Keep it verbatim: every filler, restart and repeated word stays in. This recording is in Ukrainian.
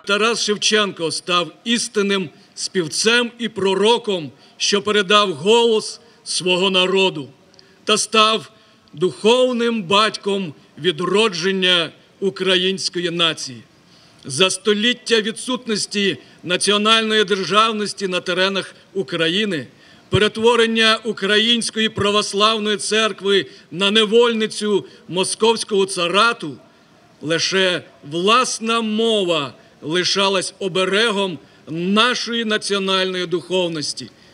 Тарас Шевченко став істинним співцем і пророком, що передав голос свого народу, та став духовним батьком відродження української нації. За століття відсутності національної державності на теренах України, перетворення Української православної церкви на невольницю московського царату, лише власна мова лишалась оберегом нашої національної духовності.